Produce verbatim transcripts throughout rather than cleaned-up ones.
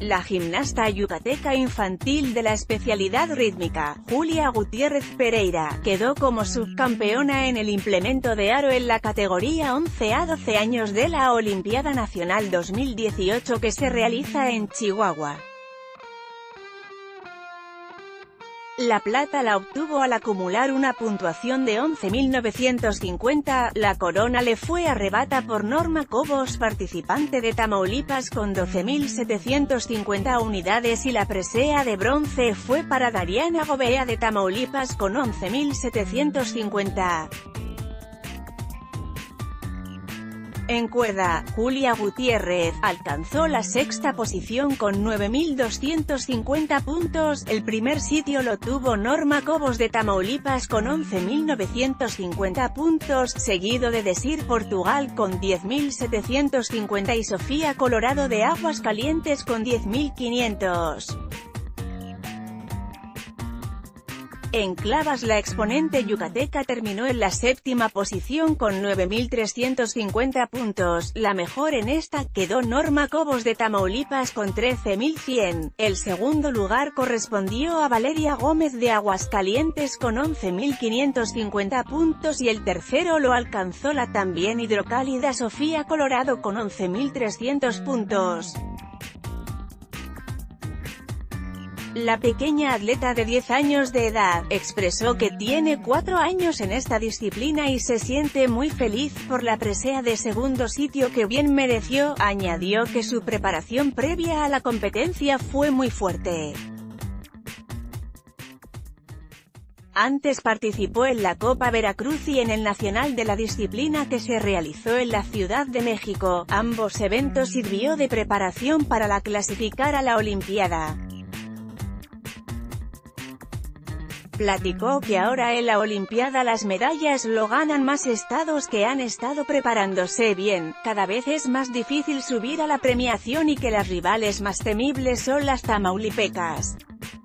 La gimnasta yucateca infantil de la especialidad rítmica, Julia Gutiérrez Pereira, quedó como subcampeona en el implemento de aro en la categoría once a doce años de la Olimpiada Nacional dos mil dieciocho que se realiza en Chihuahua. La plata la obtuvo al acumular una puntuación de once mil novecientos cincuenta, la corona le fue arrebata por Norma Cobos, participante de Tamaulipas, con doce mil setecientos cincuenta unidades, y la presea de bronce fue para Dariana Gobea de Tamaulipas con once mil setecientos cincuenta. En cuerda, Julia Gutiérrez alcanzó la sexta posición con nueve mil doscientos cincuenta puntos, el primer sitio lo tuvo Norma Cobos de Tamaulipas con once mil novecientos cincuenta puntos, seguido de Desir Portugal con diez mil setecientos cincuenta y Sofía Colorado de Aguascalientes con diez mil quinientos. En clavas, la exponente yucateca terminó en la séptima posición con nueve mil trescientos cincuenta puntos, la mejor en esta quedó Norma Cobos de Tamaulipas con trece mil cien, el segundo lugar correspondió a Valeria Gómez de Aguascalientes con once mil quinientos cincuenta puntos y el tercero lo alcanzó la también hidrocálida Sofía Colorado con once mil trescientos puntos. La pequeña atleta de diez años de edad expresó que tiene cuatro años en esta disciplina y se siente muy feliz por la presea de segundo sitio que bien mereció. Añadió que su preparación previa a la competencia fue muy fuerte. Antes participó en la Copa Veracruz y en el Nacional de la disciplina que se realizó en la Ciudad de México. Ambos eventos sirvió de preparación para la clasificar a la Olimpiada. Platicó que ahora en la Olimpiada las medallas lo ganan más estados que han estado preparándose bien, cada vez es más difícil subir a la premiación y que las rivales más temibles son las tamaulipecas.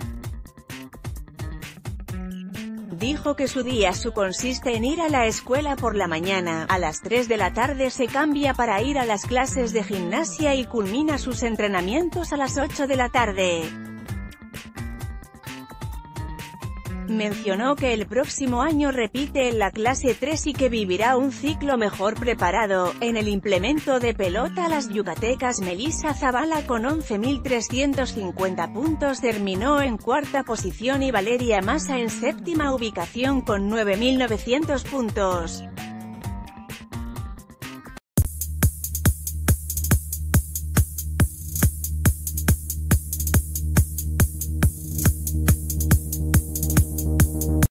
Dijo que su día su consiste en ir a la escuela por la mañana, a las tres de la tarde se cambia para ir a las clases de gimnasia y culmina sus entrenamientos a las ocho de la tarde. Mencionó que el próximo año repite en la clase tres y que vivirá un ciclo mejor preparado. En el implemento de pelota, las yucatecas Melissa Zavala con once mil trescientos cincuenta puntos terminó en cuarta posición y Valeria Massa en séptima ubicación con nueve mil novecientos puntos.